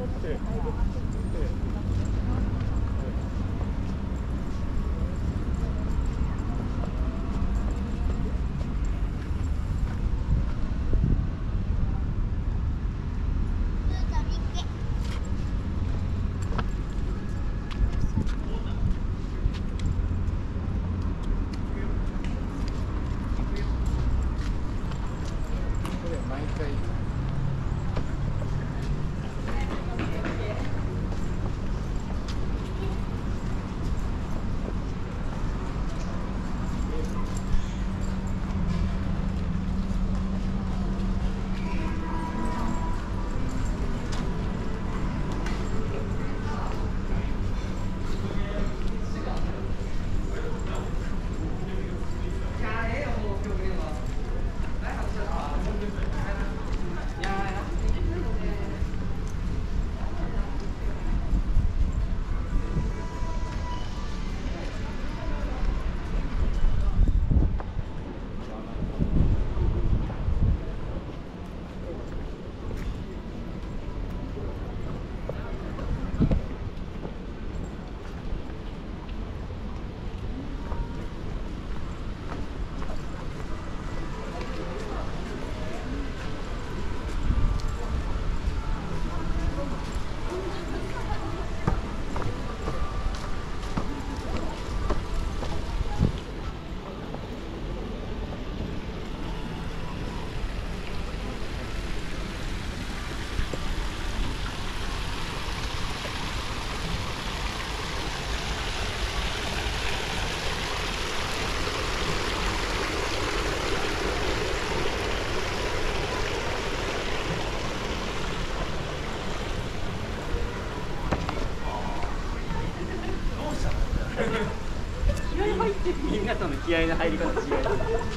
みんなとの気合いの入り方違います。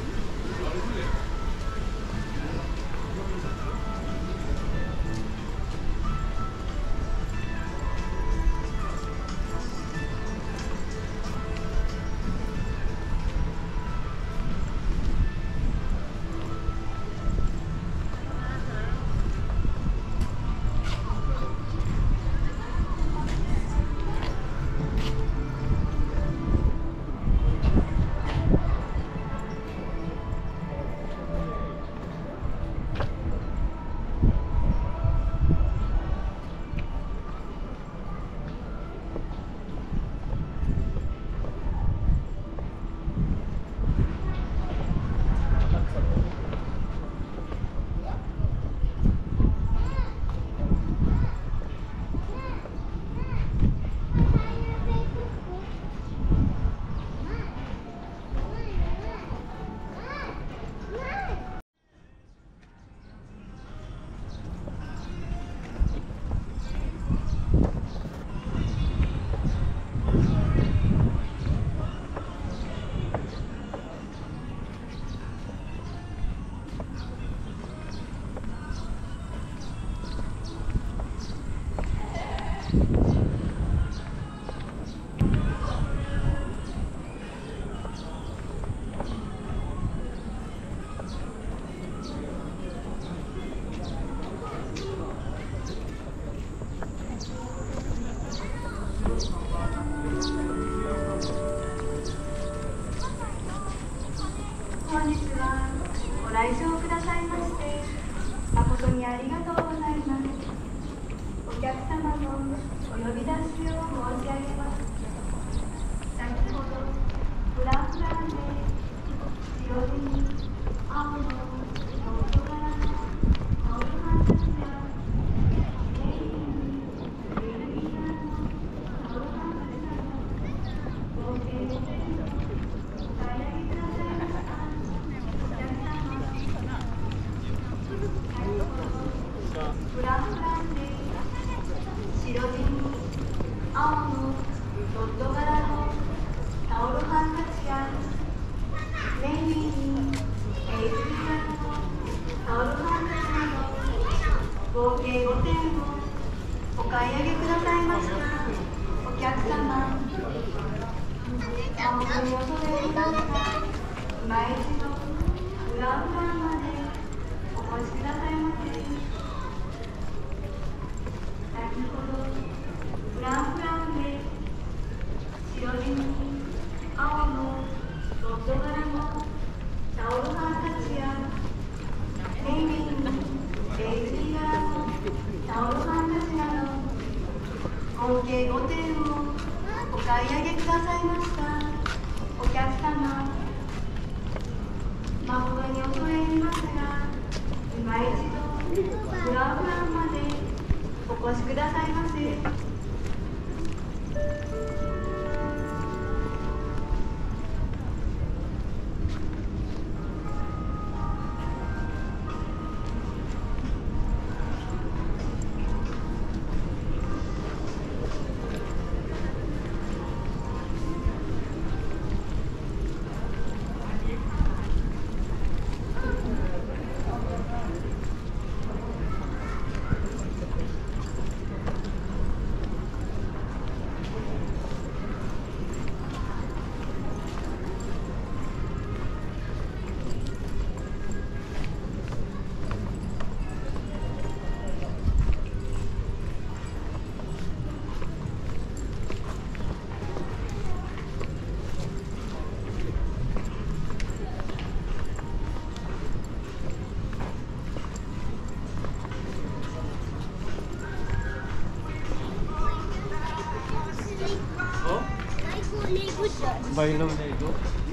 本日はご来場くださいまして誠にありがとうございます。お客様のお呼び出しを申し上げます。先ほどフランフランで白地に青の外からのタオルハンカチやレイにベルギーのタオルハンカチなど合計5点のお買い上げくださいました。フランフランで白地に青のドット柄のタオルハンカチやネイビーにHDRのタオルハンカチなど合計5点をお買い上げくださいましたお客様、お恐れ入りました今一度フランフランまでお越しくださいませ。先計5点をお買い上げくださいましたお客様、誠に恐れ入りますが、今一度フランまでお越しくださいませ。 Bailaw na ito.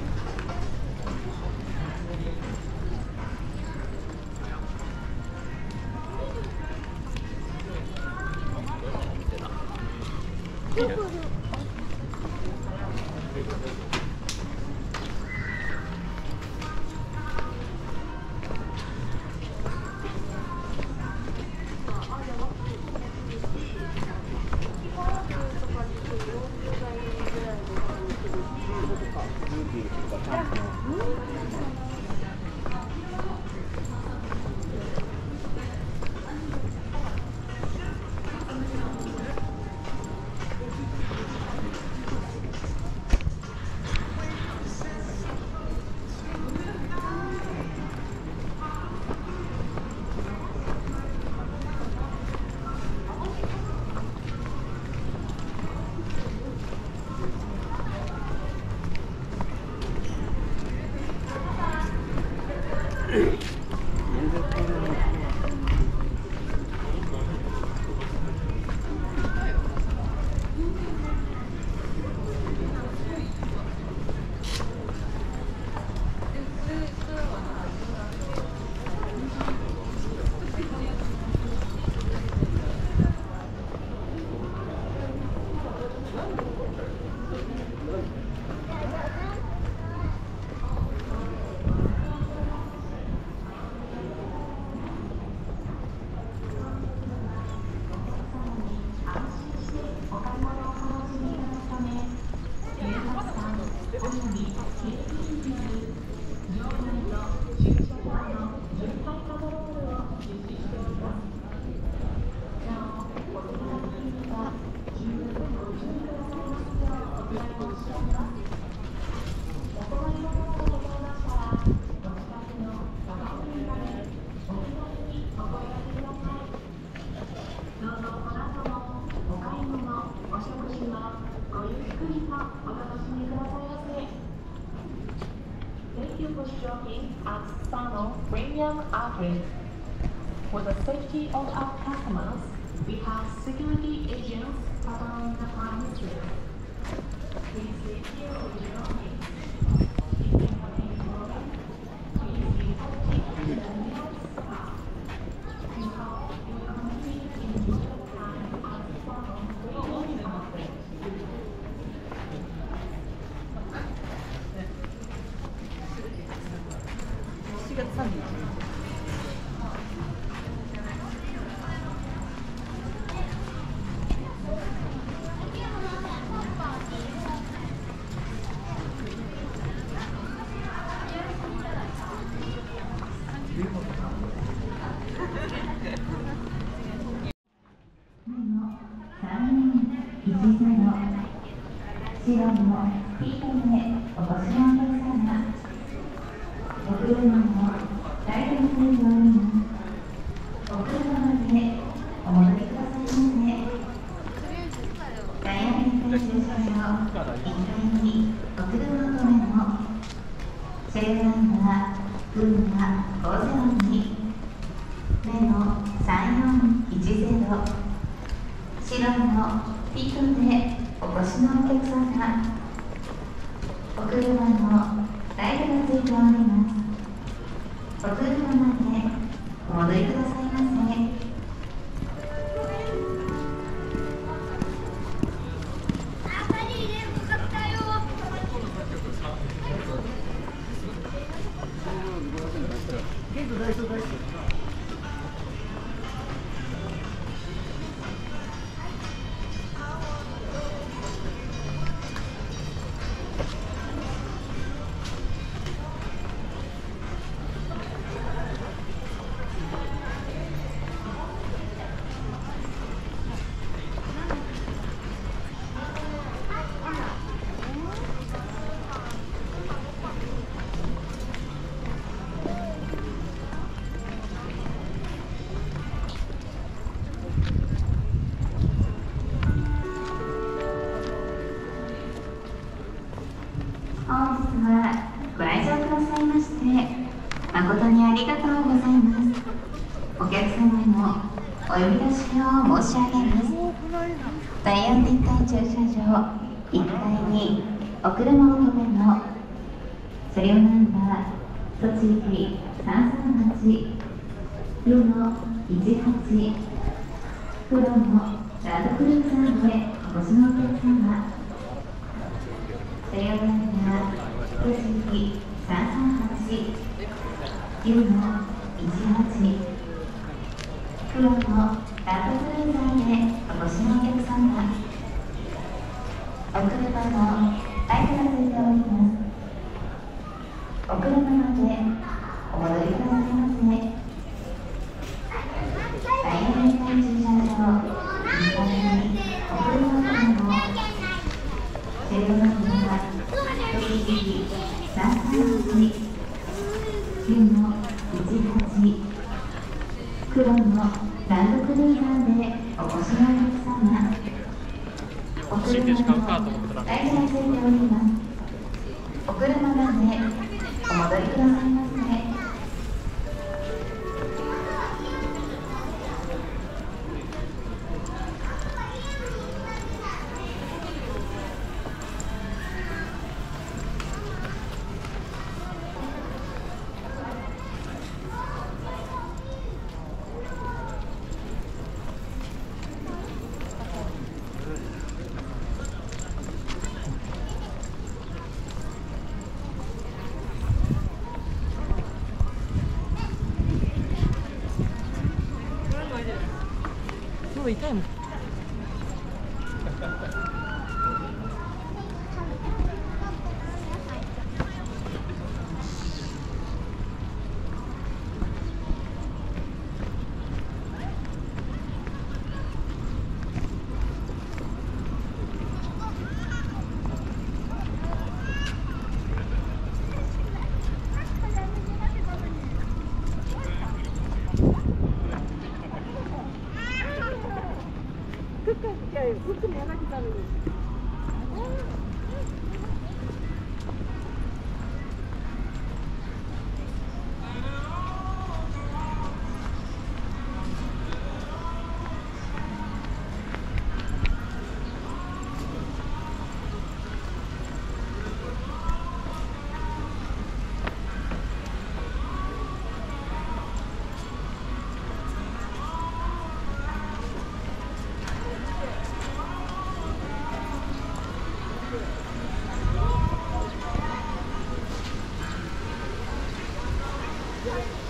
Shopping at Sano Premium Outlet. For the safety of our customers, we have security agents patrolling the premises. Please leave your original names. If you have any problems, please report it to the nearest staff. We hope you will continue to enjoy your time at Sano Premium Outlet. 7月30日。 白のピートでお越しのお客様、お車の大変におります。お車までお戻りくださいませ。ダイヤメント駐車場1階にお車の止めのシェルナンバー群馬502目の3410 白のピートでお越しのお客様、お車のライトがついております。お車までお戻りくださいませ。本日はご来場くださいまして誠にありがとうございます。お客様へのお呼び出しを申し上げます。第4立体駐車場1階にお車を止めの車両ナンバー栃木338色の18黒のランドクルーザーでお越しのお客様、車両ナンバー栃木338色の18黒のランドクルーザーでお越しのお客様、お車のライトがついております。お車までお戻りくださいませ。第4立体駐車場2階にお車を止めの車両ナンバー栃木338色の18黒のランドクルーザーでお越しのお客様、お車のライトがついております。お車までお戻りくださいませ。 もう痛いもん。 はい。